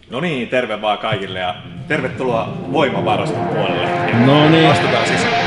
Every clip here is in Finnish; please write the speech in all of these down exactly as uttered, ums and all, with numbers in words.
No niin, terve vaan kaikille ja tervetuloa Voimavaraston puolelle. No niin. Astutaan sisään.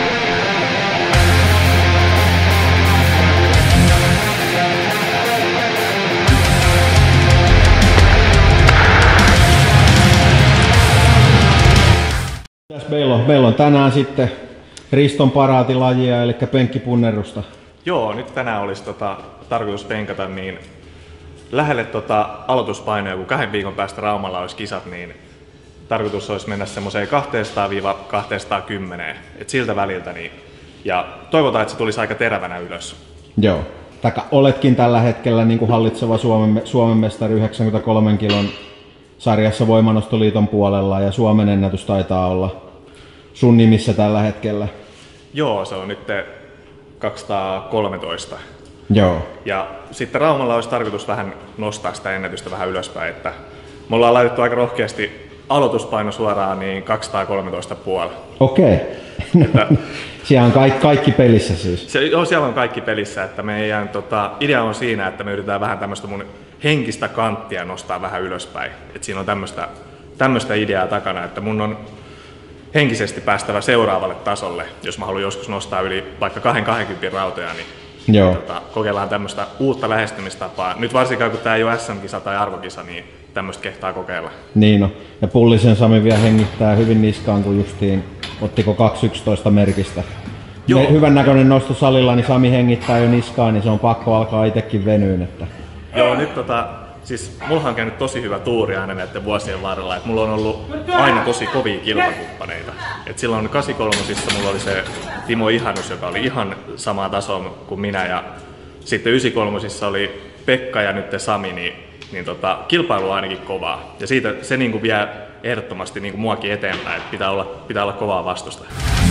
Meillä on, meillä on tänään sitten Riston paraatilajia, eli penkkipunnerusta. Joo, nyt tänään olisi tota, tarkoitus penkata niin lähelle tota, aloituspainoja, kun kahden viikon päästä Raumalla olisi kisat, niin tarkoitus olisi mennä semmoiseen kaksisataa kaksisataakymmenen, et siltä väliltä. Niin, ja toivotaan, että se tulisi aika terävänä ylös. Joo. Taka, oletkin tällä hetkellä niin kuin hallitseva Suomen, Suomen mestari yhdeksänkymmentäkolmen kilon sarjassa Voimanostoliiton puolella, ja Suomen ennätys taitaa olla sun nimissä tällä hetkellä. Joo, se on nyt kaksisataakolmetoista. Joo. Ja sitten Raumalla olisi tarkoitus vähän nostaa sitä ennätystä vähän ylöspäin, että me ollaan laitettu aika rohkeasti aloituspaino suoraan niin kaksisataakolmetoista pilkku viisi. Okei. Että siellä on kaikki, kaikki pelissä siis. Se, joo, siellä on kaikki pelissä, että meidän tota, idea on siinä, että me yritetään vähän tämmöistä mun henkistä kanttia nostaa vähän ylöspäin. Et siinä on tämmöistä, tämmöistä ideaa takana, että mun on henkisesti päästävä seuraavalle tasolle, jos mä haluan joskus nostaa yli vaikka kaksikymmentä rautoja, niin Joo. Tota, kokeillaan tämmöistä uutta lähestymistapaa. Nyt varsinkaan kun tää ei ole S M-kisa tai arvokisa, niin tämmöistä kehtaa kokeilla. Niin no. Ja Pullisen Sami vielä hengittää hyvin niskaan, kun justiin ottiko kaksi yksitoista merkistä. Joo. Me, hyvän näköinen nosto salilla, niin Sami hengittää jo niskaan, niin se on pakko alkaa itsekin venyyn. Että... Joo, nyt tota, siis mulla on käynyt tosi hyvä tuuri aina näiden vuosien varrella, että mulla on ollut aina tosi kovia kilpakumppaneita. Et silloin kahdeksankymmentäkolme mulla oli se Timo Ihanus, joka oli ihan samaa tasoa kuin minä, ja sitten yhdeksänkymmentäkolme oli Pekka ja nyt Sami, niin, niin tota, kilpailu on ainakin kovaa. Ja siitä se niinku vie ehdottomasti niinku muakin eteenpäin, että pitää olla, pitää olla kovaa vastusta.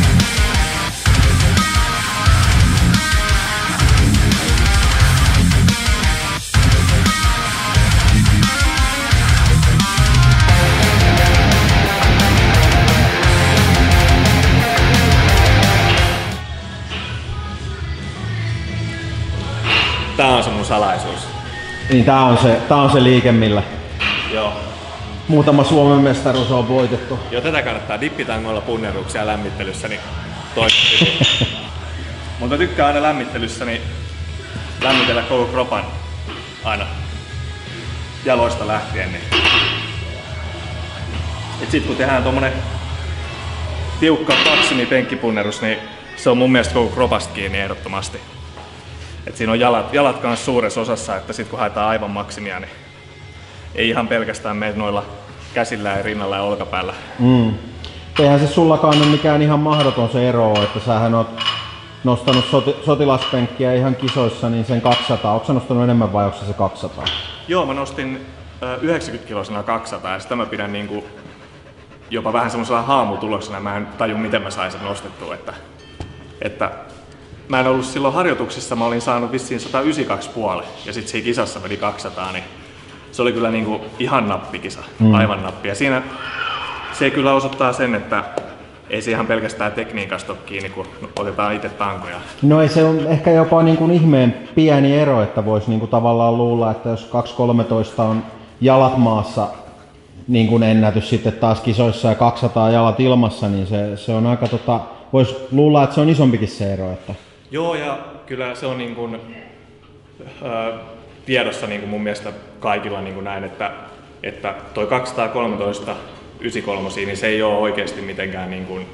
Tää on se mun salaisuus. Niin tää on se, tää on se liike, millä Joo. muutama Suomen mestaruus on voitettu. Joo, tätä kannattaa dippitangoilla punneruksia lämmittelyssä, niin toimii. Mutta mä tykkään aina lämmittelyssä niin lämmitellä koko kropan aina jaloista lähtien. Niin. Et sit kun tehdään tommonen tiukka maksimi penkkipunnerus, niin se on mun mielestä koko kropasta kiinni ehdottomasti. Et siinä on jalat, jalat kanssa suuressa osassa, että sit kun haetaan aivan maksimia, niin ei ihan pelkästään mene noilla käsillä ja rinnalla ja olkapäällä. Mm. Eihän se sullakaan ole mikään ihan mahdoton se ero, että sähän oot nostanut soti, sotilaspenkkiä ihan kisoissa, niin sen kaksisataa. Ootko sä nostanut enemmän vai onko se kaksisataa? Joo, mä nostin yhdeksänkymmentä kilosena kaksisataa ja sitä mä pidän niinku jopa vähän semmoisella haamutuloksena. Mä en taju miten mä sain sen nostettua. Että, että mä en ollut silloin harjoituksissa, mä olin saanut vissiin sata yhdeksänkymmentäkaksi pilkku viisi ja sit siinä kisassa meni kaksisataa, niin se oli kyllä niinku ihan nappikisa, mm. aivan nappi. Ja siinä se kyllä osoittaa sen, että ei se ihan pelkästään tekniikasta ole kiinni, kun otetaan itse tankoja. No ei se on ehkä jopa niin kuin ihmeen pieni ero, että voisi niin kuin tavallaan luulla, että jos kaksi kolmetoista on jalat maassa niin kuin ennätys sitten taas kisoissa ja kaksisataa jalat ilmassa, niin se, se on aika tota, voisi luulla, että se on isompikin se ero. Että... Joo, ja kyllä se on niin kuin, äh, tiedossa niin kuin mun mielestä kaikilla niin kuin näin, että, että toi kaksisataakolmetoista yhdeksänkymmentäkolme, niin se ei ole oikeasti mitenkään niin, kuin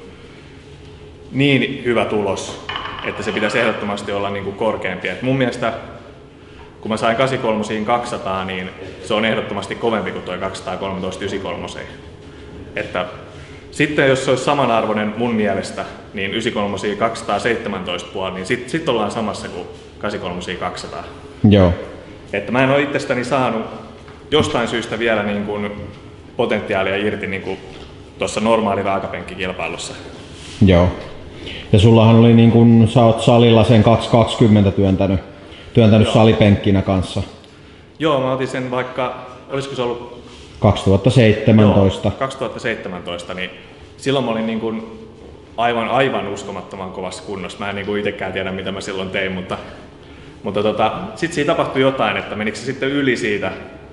niin hyvä tulos, että se pitäisi ehdottomasti olla niin kuin korkeampi. Et mun mielestä kun mä sain kahdeksankymmentäkolme kaksisataa, niin se on ehdottomasti kovempi kuin toi kaksisataakolmetoista yhdeksänkymmentäkolme. Että sitten jos se olisi samanarvoinen mun mielestä, niin yhdeksänkymmentäkolme kaksisataaseitsemäntoista pilkku viisi, niin sit, sit ollaan samassa kuin kahdeksankymmentäkolme kaksisataa. Joo. Että mä en ole itsestäni saanut jostain syystä vielä niin kuin potentiaalia irti niin kuin tuossa normaali raakapenkkikilpailussa. Joo. Ja sullahan oli niin kuin sä oot salilla sen kaksi kaksikymmentä työntänyt, työntänyt salipenkkinä kanssa. Joo, mä otin sen vaikka, olisiko se ollut kaksituhattaseitsemäntoista. Joo, kaksituhattaseitsemäntoista, niin silloin mä olin niin kuin aivan, aivan uskomattoman kovassa kunnossa. Mä en niin kuin itsekään tiedä mitä mä silloin tein, mutta, mutta tota, sitten siinä tapahtui jotain, että menikö se sitten yli siitä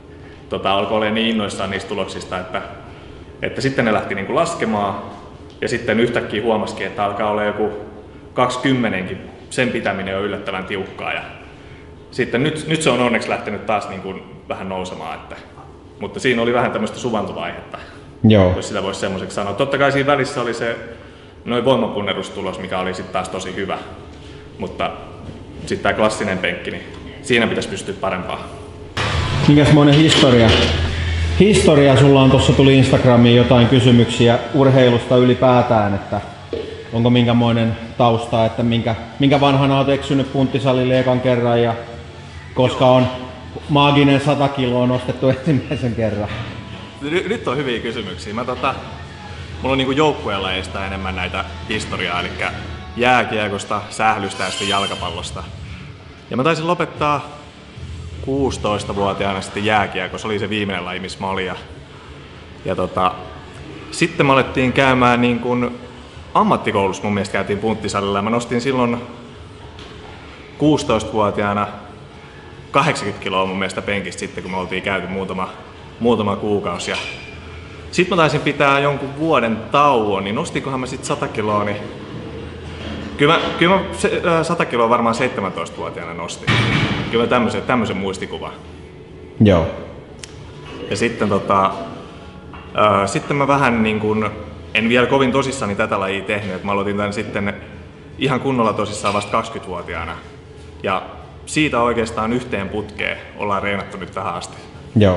tota, alkoi olla niin innoissaan niistä tuloksista, että, että sitten ne lähti niinku laskemaan ja sitten yhtäkkiä huomasikin, että alkaa olla joku kaksikymmentäkin, sen pitäminen on yllättävän tiukkaa. Ja sitten nyt, nyt se on onneksi lähtenyt taas niinku vähän nousemaan, että, mutta siinä oli vähän tämmöistä suvantovaihetta, Joo. jos sitä voisi semmoiseksi sanoa. Totta kai siinä välissä oli se noin voimapunnerustulos, mikä oli sitten taas tosi hyvä, mutta sitten tämä klassinen penkki, niin siinä pitäisi pystyä parempaan. Minkäsmoinen historia? Historia sulla on, tuossa tuli Instagramiin jotain kysymyksiä urheilusta ylipäätään, että onko minkämoinen tausta, että minkä, minkä vanhana olet eksynyt punttisalille ekan kerran ja koska on maaginen sata kiloa nostettu ensimmäisen kerran? Nyt on hyviä kysymyksiä. Mä tota, mulla on niinku joukkuelajeista enemmän näitä historiaa, eli jääkiekosta, sählystä ja sitten jalkapallosta. Ja mä taisin lopettaa kuusitoistavuotiaana sitten jääkiekko, se oli se viimeinen laji, missä mä olin. Ja, ja tota, sitten me alettiin käymään niin kuin ammattikoulussa, mun mielestä käytiin punttisalilla ja mä nostin silloin kuusitoistavuotiaana kahdeksankymmentä kiloa mun mielestä penkistä sitten, kun me oltiin käyty muutama, muutama kuukausi. Ja sitten mä taisin pitää jonkun vuoden tauon, niin nostinkohan mä sitten sata kiloa, niin Kyllä mä, kyllä mä se, äh, sata kiloa varmaan seitsemäntoistavuotiaana nostin. Kyllä tämmöisen, tämmöisen muistikuvan. Joo. Ja sitten tota, äh, sitten mä vähän niin kuin, en vielä kovin tosissani tätä lajia tehnyt, että mä aloitin tän sitten ihan kunnolla tosissaan vasta kaksikymmentävuotiaana. Ja siitä oikeastaan yhteen putkeen ollaan reenattu nyt tähän asti. Joo.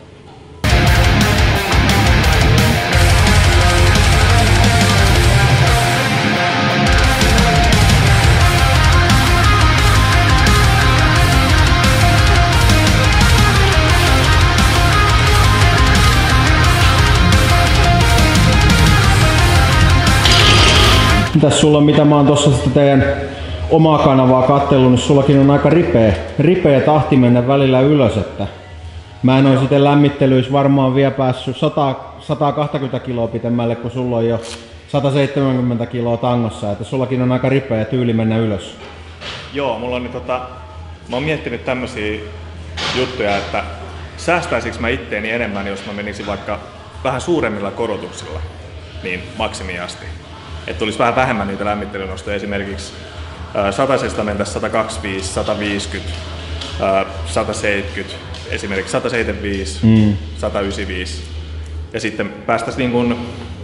Mitäs sulla, mitä mä oon tossa sitten teidän omaa kanavaa kattellut, niin sullakin on aika ripeä, ripeä tahti mennä välillä ylös, että mä en oo sitten lämmittelyissä varmaan vielä päässyt sata, sata kaksikymmentä kiloa pitemmälle, kun sulla on jo sata seitsemänkymmentä kiloa tangossa, että sullakin on aika ripeä tyyli mennä ylös. Joo, mulla on nyt tota, mä oon miettinyt tämmösiä juttuja, että säästäisikö mä itteeni enemmän, jos mä menisin vaikka vähän suuremmilla korotuksilla, niin maksimiin asti. Että tulisi vähän vähemmän niitä lämmittelynostoja, esimerkiksi ää, satasesta mentäisiin sata kaksikymmentäviisi, sata viisikymmentä, ää, sata seitsemänkymmentä, esimerkiksi sata seitsemänkymmentäviisi, mm. sata yhdeksänkymmentäviisi. Ja sitten päästäisiin niin kuin,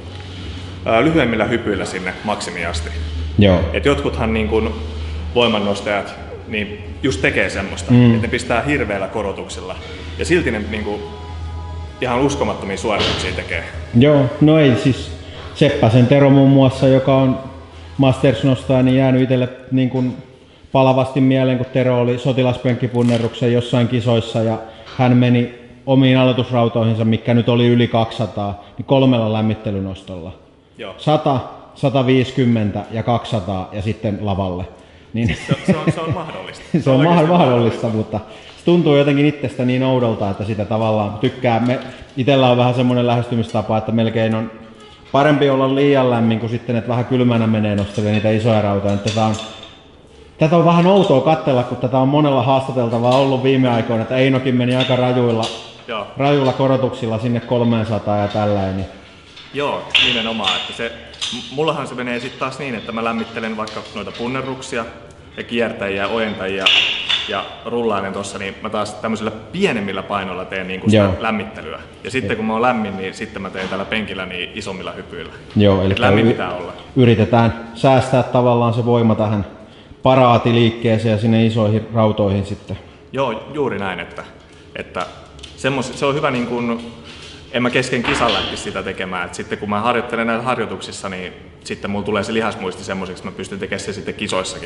ää, lyhyemmillä hypyillä sinne maksimiin asti. Joo. Et jotkuthan niin kuin voimannostajat niin just tekee semmoista, mm. että ne pistää hirveillä korotuksilla. Ja silti ne niin kuin, ihan uskomattomia suorituksia tekee. Joo, no ei siis. Seppäsen Tero muun muassa, joka on Masters-nostaja, niin jäänyt itselle niin kuin palavasti mieleen, kun Tero oli sotilaspenkkipunnerruksen jossain kisoissa ja hän meni omiin aloitusrautoihinsa, mikä nyt oli yli kaksisataa, niin kolmella lämmittelynostolla. Joo. sata, sata viisikymmentä ja kaksisataa ja sitten lavalle. Niin se, se, on, se on mahdollista. se on mahdollista, mahdollista, mutta se tuntuu jotenkin itsestä niin oudolta, että sitä tavallaan tykkää. Me, itellä on vähän semmoinen lähestymistapa, että melkein on parempi olla liian lämmin kuin sitten, että vähän kylmänä menee nostelemaan niitä isoja rautoja. Tätä on, tätä on vähän outoa katsella, kun tätä on monella haastateltavaa ollut viime aikoina, että Einokin meni aika rajuilla, rajuilla korotuksilla sinne kolmesataa ja tällainen. Niin. Joo, nimenomaan. Että se, mullahan se menee sitten taas niin, että mä lämmittelen vaikka noita punnerruksia ja kiertäjiä, ojentajia ja rullailen tossa, niin mä taas tämmöisillä pienemmillä painoilla teen niin kuin sitä lämmittelyä. Ja sitten kun mä oon lämmin, niin sitten mä teen tällä penkillä niin isommilla hypyillä. Joo, eli lämmin pitää olla. Yritetään säästää tavallaan se voima tähän paraatiliikkeeseen ja sinne isoihin rautoihin sitten. Joo, juuri näin, että, että semmos, se on hyvä niin kuin, en mä kesken kisan lähtisi sitä tekemään. Et sitten kun mä harjoittelen näitä harjoituksissa, niin sitten mulla tulee se lihasmuisti semmoiseksi, että mä pystyn tekemään se sitten kisoissakin.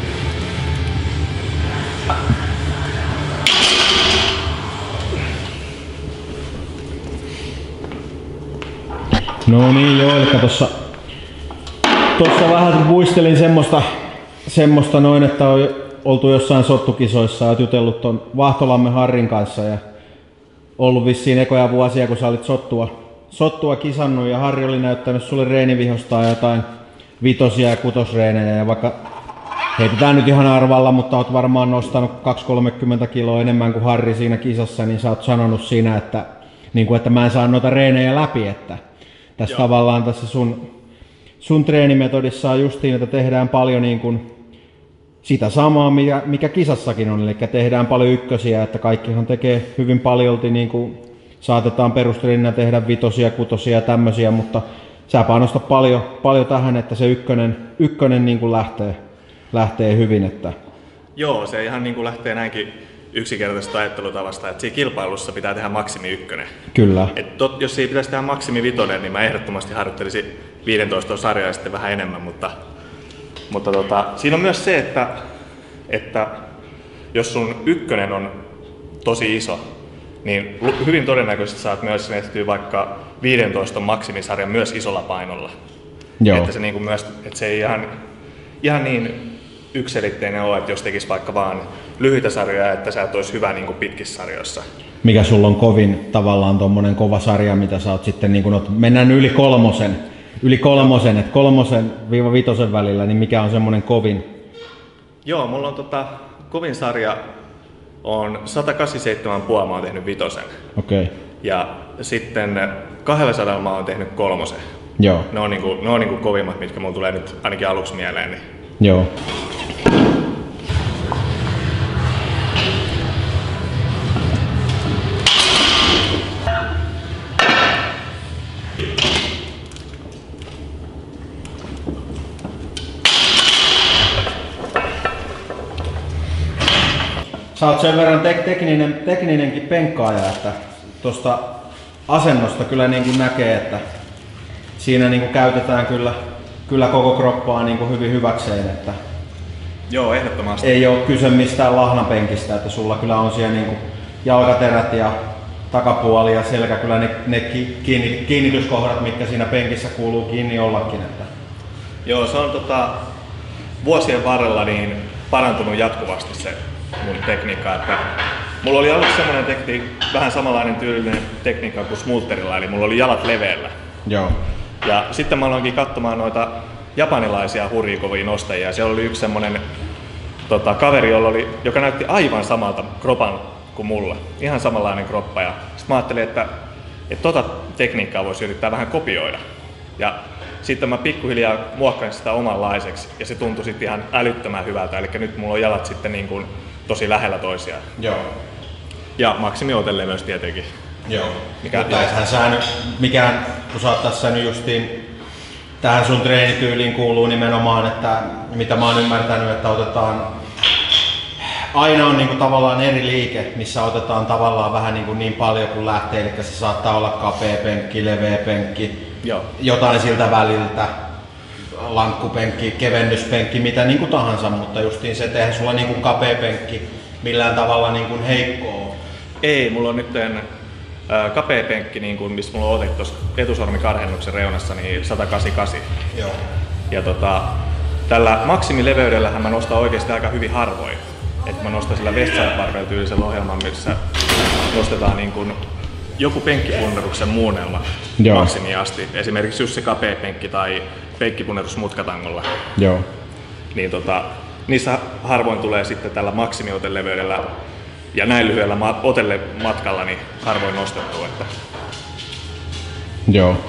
No niin joo, eli tossa, tossa vähän muistelin semmoista, semmoista noin, että on oltu jossain sottukisoissa ja jutellut ton Vahtolammen Harrin kanssa ja ollut vissiin ekoja vuosia, kun sä olit sottua, sottua kisannut ja Harri oli näyttänyt sulle reenivihostaan jotain vitosia ja kutosreenejä ja vaikka heitetään nyt ihan arvalla, mutta oot varmaan nostanut kaksisataa kolmekymmentä kiloa enemmän kuin Harri siinä kisassa, niin sä oot sanonut siinä, että, niin kuin, että mä en saa noita reenejä läpi, että tässä Joo. tavallaan tässä sun, sun treenimetodissa on justiin, että tehdään paljon niin kuin sitä samaa, mikä, mikä kisassakin on, eli tehdään paljon ykkösiä, että kaikkihan tekee hyvin paljolti, niin kuin saatetaan perustreeninä tehdä vitosia, kutosia ja tämmöisiä, mutta sä panostat paljon, paljon tähän, että se ykkönen, ykkönen niin kuin lähtee, lähtee hyvin. Että... Joo, se ihan niin kuin lähtee näinkin yksinkertaisesta ajattelutavasta, että siinä kilpailussa pitää tehdä maksimi ykkönen. Kyllä. Et tot, jos siinä pitäisi tehdä maksimi vitonen, niin mä ehdottomasti harjoittelisin viisitoista sarjaa ja sitten vähän enemmän, mutta, mutta tota, siinä on myös se, että, että jos sun ykkönen on tosi iso, niin hyvin todennäköisesti saat myös tehtyä vaikka viisitoista maksimisarjan myös isolla painolla. Joo. Että se, niin kuin myös, että se ei ihan, ihan niin yksiselitteinen ole, että jos tekisi vaikka vaan lyhyitä sarjoja, että sä et olisi hyvä niin kuin pitkissä sarjoissa. Mikä sulla on kovin tavallaan tommonen kova sarja, mitä sä oot sitten, niin kun oot, mennään yli kolmosen, yli kolmosen, että kolmosen viiva vitosen välillä, niin mikä on semmonen kovin? Joo, mulla on tota, kovin sarja on sata kahdeksankymmentäseitsemän pilkku viisi, mä oon tehnyt vitosen. Okei. Okay. Ja sitten kaksisataa mä oon tehnyt kolmosen. Joo. Ne on, niinku, ne on niinku kovimmat, mitkä mulla tulee nyt ainakin aluksi mieleen. Niin. Joo. Sä oot sen verran tek- tekninen, tekninenkin penkkaaja, että tuosta asennosta kyllä niin kuin näkee, että siinä niin kuin käytetään kyllä, kyllä koko kroppaa niin kuin hyvin hyväkseen. Että Joo, ehdottomasti. Ei ole kyse mistään lahnapenkistä, että sulla kyllä on siellä niin kuin jalkaterät ja takapuoli ja selkä, kyllä ne, ne kiinni, kiinnityskohdat, mitkä siinä penkissä kuuluu kiinni ollakin. Että. Joo, se on tota, vuosien varrella niin parantunut jatkuvasti se mun tekniikka, että mulla oli aluksi semmoinen tekniikka, vähän samanlainen tyylinen tekniikka kuin smulterilla, eli mulla oli jalat leveällä. Joo. Ja sitten mä aloinkin katsomaan noita japanilaisia hurjia kovia nostajia. Siellä oli yksi semmoinen tota, kaveri, jolla oli, joka näytti aivan samalta kropan kuin mulla. Ihan samanlainen kroppa. Ja sitten mä ajattelin, että, että tota tekniikkaa voisi yrittää vähän kopioida. Ja sitten mä pikkuhiljaa muokkasin sitä omanlaiseksi ja se tuntui sitten ihan älyttömän hyvältä. Eli nyt mulla on jalat sitten niin kuin tosi lähellä toisiaan. Joo. Ja maksimiooteleveys tietenkin. Joo. Mikä, Mutta sä nyt, mikään, kun sä oot tässä nyt justiin, tähän sun treenityyliin kuuluu nimenomaan, että mitä mä oon ymmärtänyt, että otetaan, aina on niinku tavallaan eri liike, missä otetaan tavallaan vähän niinku niin paljon kuin lähtee, eli se saattaa olla kapea penkki, leveä penkki, Joo. jotain siltä väliltä, lankkupenkki, kevennyspenkki, mitä niinku tahansa, mutta justiin se tehdä sulla niinku kapea penkki millään tavalla niinku heikkoa. Ei, mulla on nyt ää, kapea penkki, niin kuin, missä mulla on otettu tuossa etusormikarhennuksen reunassa, niin sata kahdeksankymmentäkahdeksan. Joo. Ja tota, tällä maksimileveydellähän mä nostan oikeasti aika hyvin harvoin. Et mä nostan sillä Westside Barbell -tyylisellä ohjelman, missä nostetaan niin kuin joku penkkipunneruksen muunnelma maksimiin asti. Esimerkiksi just se kapea penkki tai penkkipunnerus mutkatangolla. Joo. Niin tota, niissä harvoin tulee sitten tällä maksimiooteleveydellä ja näin lyhyellä otelle matkalla niin harvoin nostettua. Että. Joo.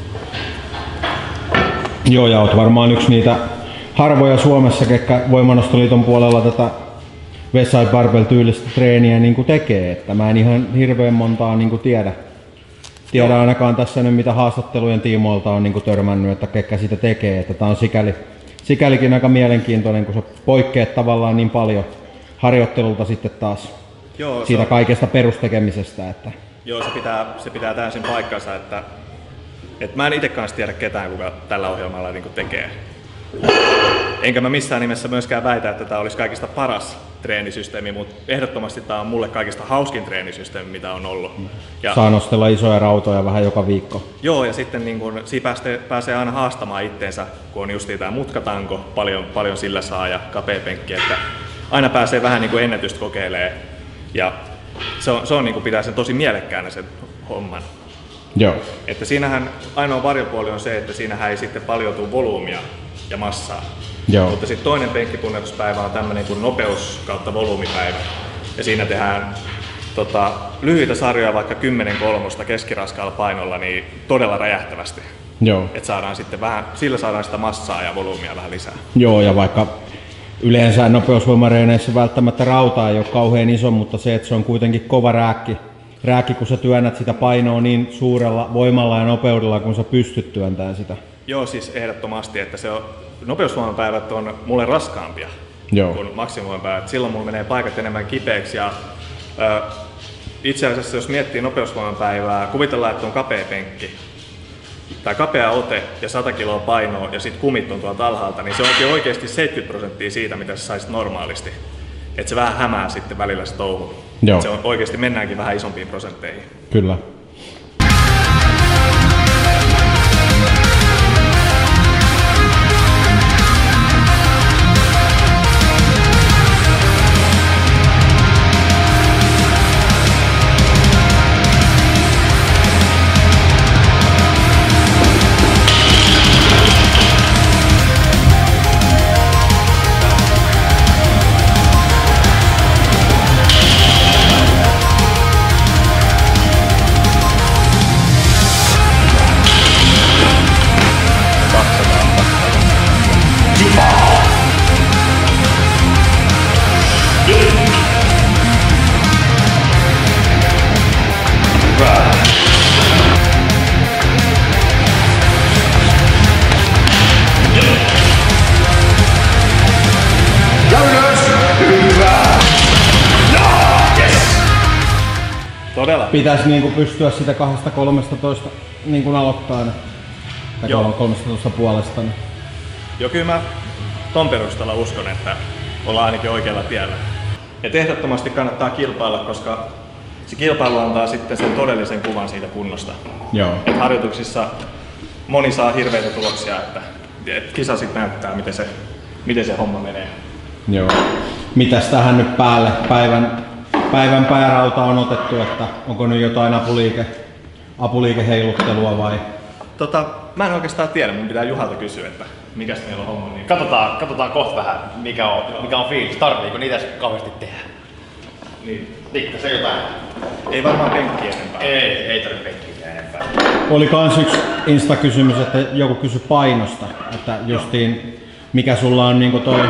Joo, ja oot varmaan yksi niitä harvoja Suomessa, ketkä Voimanostoliiton puolella tätä Westside Barbell -tyylistä treeniä niin kuin tekee. Että mä en ihan hirveän montaa niin kuin tiedä. Tiedä Joo. ainakaan tässä nyt, mitä haastattelujen tiimoilta on niin kuin törmännyt, että ketkä sitä tekee. Että tää on sikäli, sikälikin aika mielenkiintoinen, kun se poikkeaa tavallaan niin paljon harjoittelulta sitten taas Joo, siitä on kaikesta perustekemisestä. Että. Joo, se pitää, se pitää täysin paikkansa, että, että mä en itse kanssa tiedä ketään, kuka tällä ohjelmalla niin kuin tekee. Enkä mä missään nimessä myöskään väitä, että tämä olisi kaikista paras treenisysteemi, mutta ehdottomasti tämä on mulle kaikista hauskin treenisysteemi, mitä on ollut. Ja saa nostella isoja rautoja vähän joka viikko. Joo, ja sitten niin kun, siinä pääsee, pääsee aina haastamaan itteensä, kun on justiin tämä mutkatanko, paljon, paljon sillä saa ja kapea penkki, että aina pääsee vähän niin kuin ennätystä kokeilemaan. Ja se on, se on niin kuin pitää sen tosi mielekkäänä sen homman. Joo. Että siinähän ainoa varjopuoli on se, että siinähän ei sitten paljon tule volyymia ja massaa. Joo. Mutta sitten toinen penkkipunneruspäivä on tämmöinen kuin nopeus kautta volyymipäivä. Ja siinä tehdään tota, lyhyitä sarjoja, vaikka kymmenen kolmosta keskiraskaalla painolla, niin todella räjähtävästi. Joo. Et saadaan sitten vähän, sillä saadaan sitä massaa ja volyymia vähän lisää. Joo, ja vaikka yleensä nopeusvoimareeneissä välttämättä rauta ei ole kauhean iso, mutta se, että se on kuitenkin kova rääkki, rääkki kun sä työnnät sitä painoa niin suurella voimalla ja nopeudella, kun sä pystyt työntämään sitä. Joo, siis ehdottomasti, että se on, nopeusvoimapäivät on mulle raskaampia Joo. kuin maksimivoimapäivät. Silloin mulla menee paikat enemmän kipeäksi. Ja, ö, itse asiassa jos miettii nopeusvoimapäivää, kuvitellaan, että on kapea penkki tai kapea ote ja sata kiloa painoa ja sitten kumit on tuolta alhaalta, niin se onkin oikeasti seitsemänkymmentä prosenttia siitä, mitä sä saisit normaalisti. Että se vähän hämää sitten välillä se touhu. Joo. Se on, oikeasti mennäänkin vähän isompiin prosentteihin. Kyllä. Todella. Pitäisi niinku pystyä sitä kahdesta kolmestatoista niinku aloittaa aina. Tai Joo. kolmestatoista puolesta. Niin. Joo, kyllä mä ton perusteella uskon, että ollaan ainakin oikealla tiellä. Et ehdottomasti kannattaa kilpailla, koska se kilpailu antaa sitten sen todellisen kuvan siitä kunnosta. Joo. Et harjoituksissa moni saa hirveitä tuloksia, että et kisa sitten näyttää, miten se, miten se homma menee. Joo. Mitäs tähän nyt päälle päivän, päivän päärauta on otettu, että onko nyt jotain apuliike, apuliikeheiluttelua vai? Tota, mä en oikeastaan tiedä, mun pitää Juhalta kysyä, että mikäs meillä on homma. Niin... Katsotaan, katsotaan kohta vähän, mikä on, mikä on fiilis. Tarviiko niitä kauheasti tehdä? Niin. Tikka se jotain. Ei varmaan penkkiä enempää. Ei, ei tarvitse penkkiä enempää. Oli kans yksi Insta-kysymys, että joku kysyi painosta, että justiin mikä sulla on niinku toi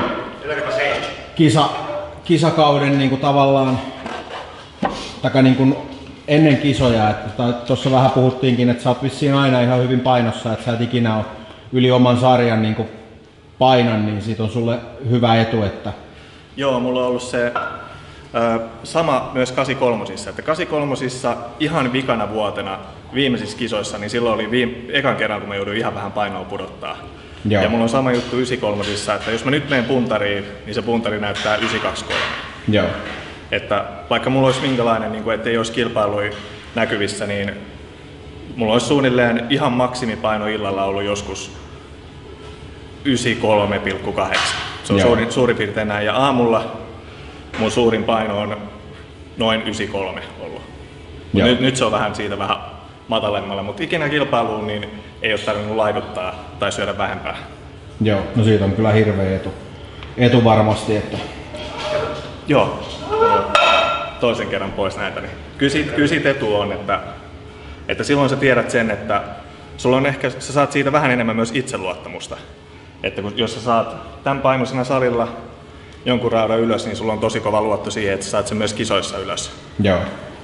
kisa, kisakauden niinku tavallaan, taka niinku ennen kisoja, että tuossa vähän puhuttiinkin, että sä oot vissiin aina ihan hyvin painossa, että sä et ikinä ole yli oman sarjan niinku painan, niin siitä on sulle hyvä etu, että... Joo, mulla on ollut se ö, sama myös kahdeksankymmentäkolmosissa, että kahdeksankymmentäkolmosissa ihan vikana vuotena viimeisissä kisoissa, niin silloin oli viime, ekan kerran, kun mä jouduin ihan vähän painoa pudottaa. Joo. Ja mulla on sama juttu yhdeksänkymmentäkolmosissa, että jos mä nyt menen puntariin, niin se puntari näyttää yhdeksänsataakaksikymmentäkolme. Joo. Että vaikka mulla olisi minkälainen, niin kuin, ettei olisi kilpailuja näkyvissä, niin mulla olisi suunnilleen ihan maksimipaino illalla ollut joskus yhdeksänkymmentäkolme pilkku kahdeksan. Se on suurin, suurin piirtein näin. Ja aamulla mun suurin paino on noin yhdeksänkymmentäkolme ollut. Nyt, nyt se on vähän siitä vähän matalemmalla, mutta ikinä kilpailuun niin ei ole tarvinnut laiduttaa tai syödä vähempää. Joo, no siitä on kyllä hirveä etu, etu varmasti. Että... Joo, toisen kerran pois näitä. Niin kyllä, siitä, kyllä siitä etu on, että, että silloin sä tiedät sen, että sulla on ehkä, sä saat siitä vähän enemmän myös itseluottamusta. Että kun, jos sä saat tämän painoisena salilla jonkun raudan ylös, niin sulla on tosi kova luotto siihen, että sä saat sen myös kisoissa ylös. Joo.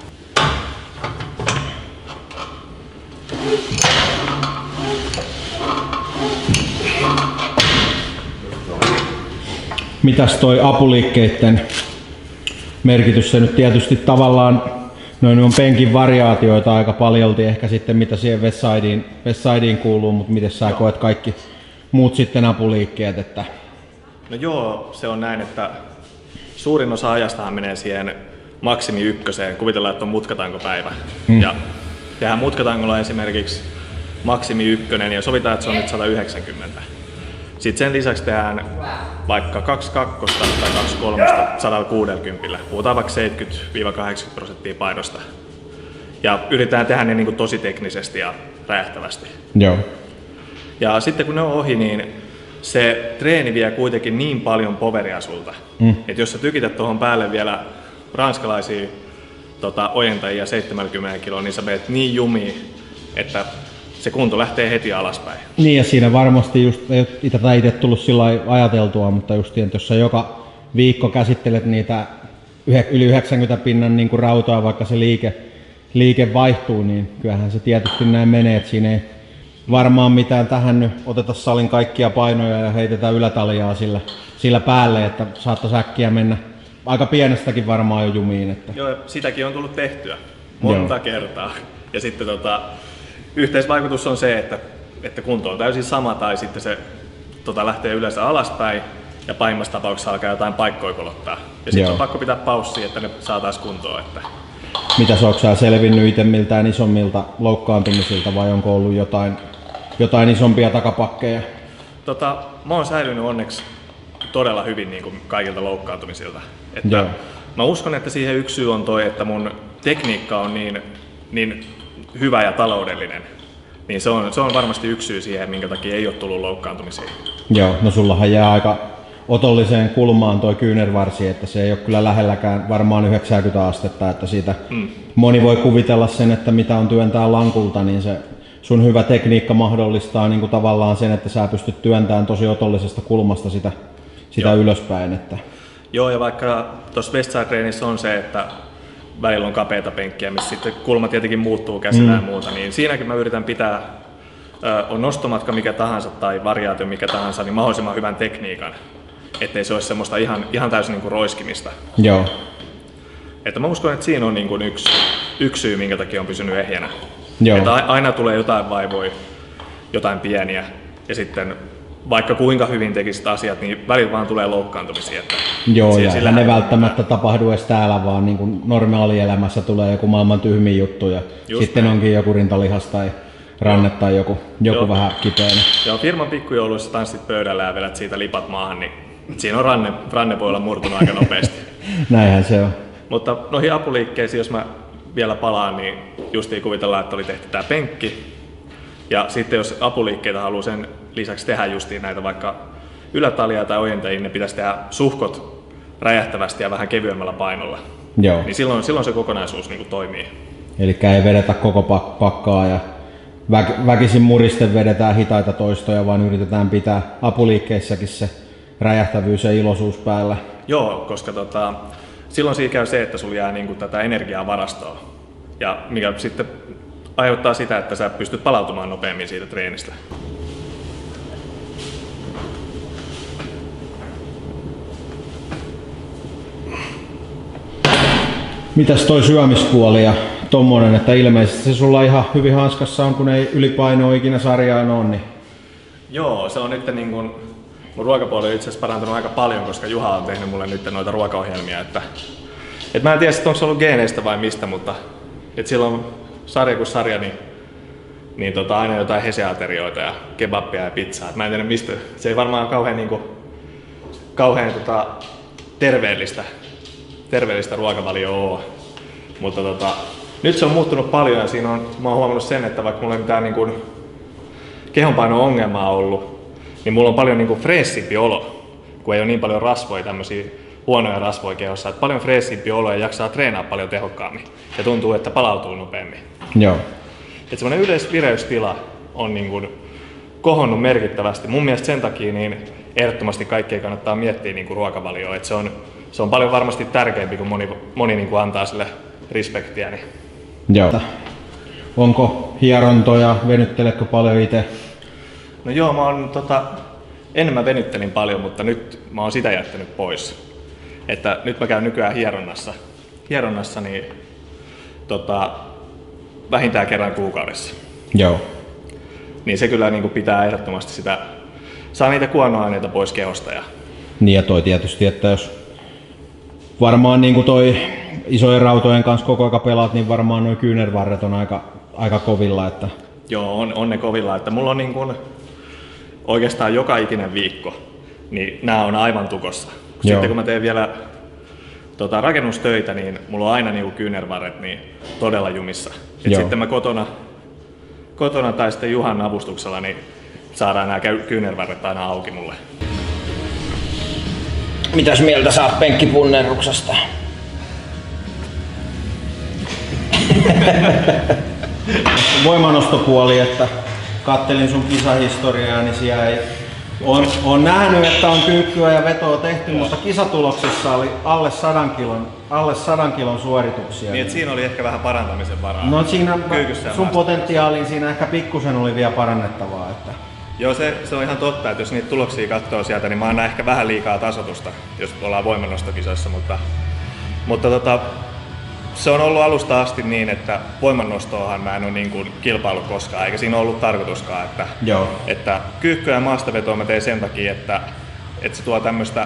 Mitäs toi apuliikkeiden merkitys? Se nyt tietysti tavallaan, noin on penkin variaatioita aika paljolti ehkä sitten mitä siihen Westsidein, Westsidein kuuluu, mutta miten sä koet kaikki muut sitten apuliikkeet? Että... No joo, se on näin, että suurin osa ajastahan menee siihen maksimi ykköseen. Kuvitellaan, että on mutkatankopäivä. Hmm. Ja tehdään mutkatangolla esimerkiksi maksimi ykkönen ja sovitaan, että se on nyt sata yhdeksänkymmentä. Sitten sen lisäksi tehdään vaikka kaksi kakkosta tai kaksi kolmosta sata kuusikymmentä. Puhutaan vaikka seitsemänkymmentä kahdeksankymmentä prosenttia painosta. Ja yritetään tehdä ne niin kuin tosi teknisesti ja räjähtävästi. Joo. Ja sitten kun ne on ohi, niin se treeni vie kuitenkin niin paljon poveria sulta, mm. että jos sä tykität tuohon päälle vielä ranskalaisia tota, ojentajia seitsemänkymmentä kiloa, niin sä meet niin jumiin, että se kunto lähtee heti alaspäin. Niin ja siinä varmasti just, ei tätä itse tullut sillä ajateltua, mutta just että jos sä joka viikko käsittelet niitä yli yhdeksänkymmentä pinnan niin kuin rautaa, vaikka se liike, liike vaihtuu, niin kyllähän se tietysti näin menee, että siinä ei varmaan mitään tähän nyt oteta salin kaikkia painoja ja heitetään ylätaljaa sillä, sillä päälle, että saattaisi äkkiä mennä aika pienestäkin varmaan jo jumiin. Että... Joo, sitäkin on tullut tehtyä monta Joo. kertaa. Ja sitten tota, yhteisvaikutus on se, että, että kunto on täysin sama tai sitten se tota, lähtee yleensä alaspäin ja pahimmassa tapauksessa alkaa jotain paikkoja kolottaa. Ja sitten on pakko pitää paussia, että ne saataisiin kuntoon. Että... Mitäs ootko sä selvinnyt itse miltään isommilta loukkaantumisilta vai onko ollut jotain, jotain isompia takapakkeja? Tota, mä oon säilynyt onneksi todella hyvin niin kuin kaikilta loukkaantumisilta. Että mä uskon, että siihen yksi syy on toi, että mun tekniikka on niin, niin hyvä ja taloudellinen. Niin se on, se on varmasti yksi syy siihen, minkä takia ei ole tullut loukkaantumisia. Joo, no sullahan jää aika otolliseen kulmaan toi kyynärvarsi, että se ei ole kyllä lähelläkään varmaan yhdeksänkymmentä astetta, että siitä mm. moni voi kuvitella sen, että mitä on työntää lankulta, niin se sun hyvä tekniikka mahdollistaa niin kuin tavallaan sen, että sä pystyt työntämään tosi otollisesta kulmasta sitä, sitä ylöspäin. Että... Joo, ja vaikka tuossa Westside-treenissä on se, että välillä on kapeita penkkiä, missä sitten kulma tietenkin muuttuu käsillä mm. ja muuta, niin siinäkin mä yritän pitää, on nostomatka mikä tahansa tai variaatio mikä tahansa, niin mahdollisimman hyvän tekniikan, ettei se olisi semmoista ihan, ihan täysin niin kuin roiskimista. Joo. Että mä uskon, että siinä on niin kuin yksi, yksi syy, minkä takia on pysynyt ehjänä. Joo. Että aina tulee jotain vaivoja, jotain pieniä, ja sitten vaikka kuinka hyvin tekisit asiat, niin välillä vaan tulee loukkaantumisia. Että Joo, ja sillä ne välttämättä tapahdu edes täällä, vaan niin kuin normaalielämässä tulee joku maailman tyhmiä juttu, ja Just sitten näin. Onkin joku rintalihas tai ranne Joo. tai joku, joku vähän kipeänä. Joo, firman pikkujouluissa tanssit pöydällä ja vedät siitä lipat maahan, niin siinä on ranne, ranne voi olla murtunut aika nopeasti. Näinhän se on. Mutta noihin apuliikkeisiin, jos mä vielä palaan, niin justiin kuvitellaan, että oli tehty tää penkki. Ja sitten jos apuliikkeitä haluaa sen lisäksi tehdä justiin näitä vaikka ylätaljaa tai ojentajia, ne pitäisi tehdä suhkot räjähtävästi ja vähän kevyemmällä painolla. Joo. Niin silloin, silloin se kokonaisuus niin kuin toimii. Eli ei vedetä koko pak- pakkaa ja väk- väkisin muristen vedetään hitaita toistoja, vaan yritetään pitää apuliikkeissäkin se räjähtävyys ja iloisuus päällä. Joo, koska tota, silloin siinä käy se, että sulla jää niin kuin tätä energiaa varastoon. Ja mikä sitten aiheuttaa sitä, että sä pystyt palautumaan nopeammin siitä treenistä. Mitäs toi syömispuoli ja tommonen, että ilmeisesti se sulla ihan hyvin hanskassa on, kun ei ylipainoa ikinä sarjaan ole, niin... Joo, se on nyt niin kuin... Mun ruokapuoli on itse asiassa parantunut aika paljon, koska Juha on tehnyt mulle nyt noita ruokaohjelmia, että... Et mä en tiedä, onko se ollut geeneistä vai mistä, mutta... Et silloin sarja kuin sarja, niin... Niin tota, aina jotain heseaterioita ja kebappia ja pizzaa. Et mä en tiedä mistä... Se ei varmaan kauhean niinku... Kauhean tota... Terveellistä... terveellistä ruokavalioa ole. Mutta tota, nyt se on muuttunut paljon ja siinä on, mä oon huomannut sen, että vaikka mulla ei mitään niin kuin kehonpaino-ongelmaa ollut, niin mulla on paljon niin kuin freessimpi olo, kun ei ole niin paljon rasvoja, tämmöisiä huonoja rasvoja kehossa. Että paljon freessimpi olo ja jaksaa treenaa paljon tehokkaammin ja tuntuu, että palautuu nopeammin. Joo. Että semmoinen yleisvireystila on niin kuin kohonnut merkittävästi. Mun mielestä sen takia niin ehdottomasti kaikkea kannattaa miettiä niin kuin ruokavalioa. Että se on Se on paljon varmasti tärkeämpi, kun moni, moni niin kuin antaa sille respektiä. Niin. Joo. Onko hierontoja, venytteletkö paljon itse? No joo, mä oon, tota, ennen mä venyttelin paljon, mutta nyt mä oon sitä jättänyt pois. Että nyt mä käyn nykyään hieronnassa. Hieronnassa niin, tota, vähintään kerran kuukaudessa. Joo. Niin se kyllä niin kuin pitää ehdottomasti sitä, saa niitä kuonoaineita pois kehosta. Ja... Niin ja toi tietysti, että jos varmaan niin kuin toi isojen rautojen kanssa koko aika pelaat, niin varmaan nuo kyynärvarret on aika, aika kovilla. Että... Joo, on, on ne kovilla. Että mulla on niin kuin oikeastaan joka ikinen viikko, niin nämä on aivan tukossa. Sitten Joo. kun mä teen vielä tota, rakennustöitä, niin mulla on aina niin kuin kyynärvarret niin todella jumissa. Et sitten mä kotona, kotona tai sitten Juhan avustuksella niin saadaan nämä kyynärvarret aina auki mulle. Mitäs mieltä sä oot penkkipunneruksesta? Voimanostopuoli, että kattelin sun kisahistoriaa, niin siellä ei... On, on nähnyt, että on kyykkyä ja vetoa tehty, Joo. mutta kisatuloksissa oli alle sadan kilon, alle sadan kilon suorituksia. Niin, että siinä oli ehkä vähän parantamisen varaa. No siinä sun potentiaaliin siinä ehkä pikkusen oli vielä parannettavaa. Että... Joo, se, se on ihan totta, että jos niitä tuloksia katsoo sieltä, niin mä annan ehkä vähän liikaa tasotusta, jos ollaan voimannostokisoissa, mutta, mutta tota, se on ollut alusta asti niin, että voimannostoahan mä en ole niin kuin kilpailut koskaan, eikä siinä ollut tarkoituskaan, että, Joo. että kyykkyä ja maastavetoa mä tein sen takia, että, että se tuo tämmöistä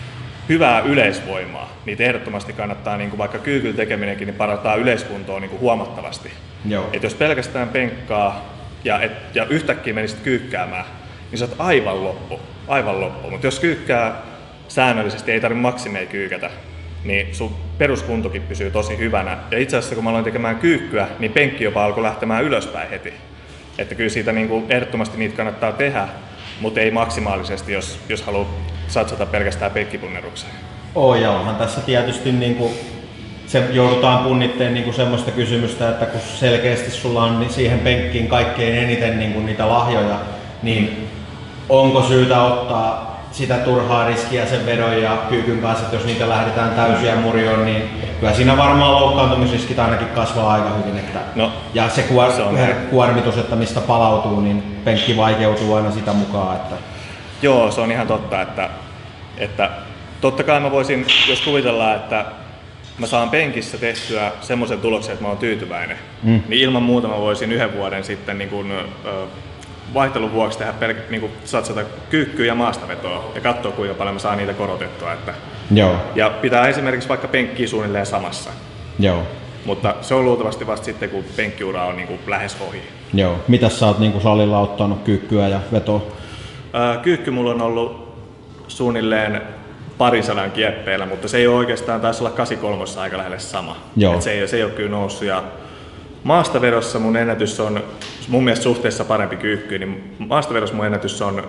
hyvää yleisvoimaa. Niitä ehdottomasti kannattaa, niin kuin vaikka kyykyn tekeminenkin, niin parantaa yleiskuntoa niin kuin huomattavasti. Joo. Et jos pelkästään penkkaa ja, et, ja yhtäkkiä menisit kyykkäämään, niin sä oot aivan loppu. Aivan loppu. Mutta jos kyykkää säännöllisesti, ei tarvitse maksimei kyykätä, niin sun peruskuntokin pysyy tosi hyvänä. Ja itse asiassa kun mä aloin tekemään kyykkyä, niin penkki jopa alkoi lähtemään ylöspäin heti. Että kyllä siitä niin kuin ehdottomasti niitä kannattaa tehdä, mutta ei maksimaalisesti, jos, jos haluaa satsata pelkästään penkkipunnerukseen. Oo, ja onhan tässä tietysti niin kuin, se joudutaan punnitteen niin kuin semmoista kysymystä, että kun selkeästi sulla on siihen penkkiin kaikkein eniten niin kuin niitä lahjoja, niin onko syytä ottaa sitä turhaa riskiä sen vedon ja kyykyn kanssa, että jos niitä lähdetään täysiä murjoon, niin kyllä siinä varmaan loukkaantumisriskit ainakin kasvaa aika hyvin. Että no, ja se, kuor- se kuormitus, että mistä palautuu, niin penkki vaikeutuu aina sitä mukaan. Että... Joo, se on ihan totta, että, että totta kai mä voisin, jos kuvitellaan, että mä saan penkissä tehtyä semmoisen tuloksen, että mä oon tyytyväinen, mm. niin ilman muuta mä voisin yhden vuoden sitten niin kun, ö, vaihtelun vuoksi tehdä pelk- niin satsata kyykkyä ja maastavetoa ja katsoa kuinka paljon mä saan niitä korotettua. Että Joo. Ja pitää esimerkiksi vaikka penkkiä suunnilleen samassa. Joo. Mutta se on luultavasti vasta sitten, kun penkkiura on niin kuin lähes ohi. Joo. Mitäs sä oot niin kuin salilla ottanut kyykkyä ja vetoa? Öö, kyykky mulla on ollut suunnilleen parisadan kieppeillä, mutta se ei ole oikeastaan, taisi olla kahdeksankymmentäkolme aika lähelle sama. Et se, ei, se ei ole kyllä noussut. Ja maastavedossa mun ennätys on, mun mielestä suhteessa parempi kyykky, niin maastavedossa mun ennätys on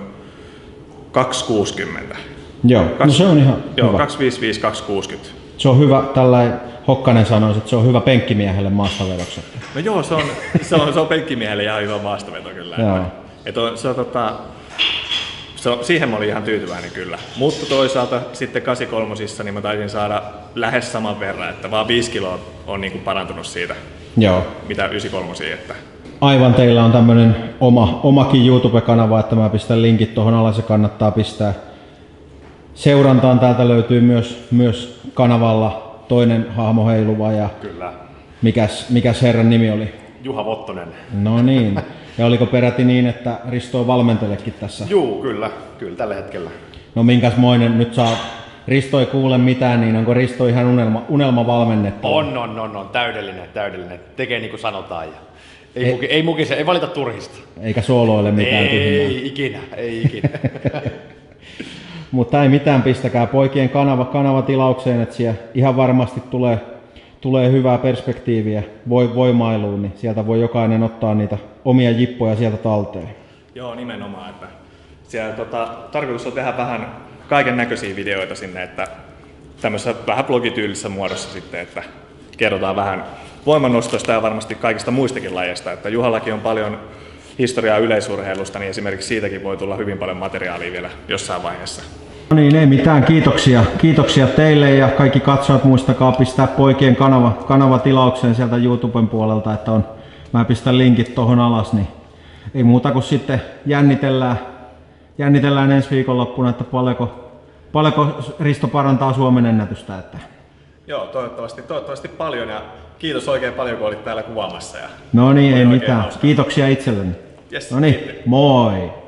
kaksisataakuusikymmentä. Joo, kaksi, no se on ihan joo, hyvä. kaksisataaviisikymmentäviisi kaksisataakuusikymmentä. Se on hyvä, tällainen Hokkanen sanoisi, että se on hyvä penkkimiehelle maastavedossa. No joo, se on, se on, se on penkkimiehelle ihan hyvä maastaveto kyllä. Joo. Et on, se on, tota, se on, siihen mä olin ihan tyytyväinen kyllä. Mutta toisaalta sitten kahdeksankymmentäkolme niin mä taisin saada lähes saman verran, että vaan viisi kiloa on niinku parantunut siitä, Joo. mitä yhdeksänkymmentäkolme. Että... Aivan, teillä on tämmönen oma, omakin YouTube-kanava, että mä pistän linkit tuohon alas, se kannattaa pistää seurantaan. Täältä löytyy myös, myös kanavalla toinen hahmo heiluva ja Kyllä. Mikäs, mikäs herran nimi oli? Juha Vottonen. No niin. Ja oliko peräti niin, että Risto on valmentelekin tässä? Juu, kyllä. Kyllä tällä hetkellä. No minkäsmoinen, nyt saa, Risto ei kuule mitään, niin onko Risto ihan unelma, unelma valmennettava? On, on, on, on. Täydellinen, täydellinen. Tekee niin kuin sanotaan. Ja ei, ei, muki, ei mukise, ei valita turhista. Eikä sooloille mitään Ei tyhmää. ikinä, ei ikinä. Mutta ei mitään, pistäkää poikien kanava, kanava tilaukseen, että siellä ihan varmasti tulee, tulee hyvää perspektiiviä voimailuun, niin sieltä voi jokainen ottaa niitä omia jippoja sieltä talteen. Joo, nimenomaan. Että siellä, tota, tarkoitus on tehdä vähän kaiken näköisiä videoita sinne, että tämmöisessä vähän blogityylisessä muodossa sitten, että kerrotaan vähän voimannostosta ja varmasti kaikista muistakin lajeista. Että Juhallakin on paljon historiaa yleisurheilusta, niin esimerkiksi siitäkin voi tulla hyvin paljon materiaalia vielä jossain vaiheessa. No niin, ei mitään. Kiitoksia. Kiitoksia teille ja kaikki katsojat, muistakaa pistää poikien kanava, kanava tilaukseen sieltä YouTuben puolelta, että on, mä pistän linkit tuohon alas, niin ei muuta kuin sitten jännitellään, jännitellään ensi viikonloppuna, että paljonko, paljonko Risto parantaa Suomen ennätystä. Että... Joo, toivottavasti, toivottavasti paljon ja kiitos oikein paljon, kun olit täällä kuvaamassa. Ja no niin, ei mitään. Hauskaa. Kiitoksia itselleni. Yes, no niin, moi!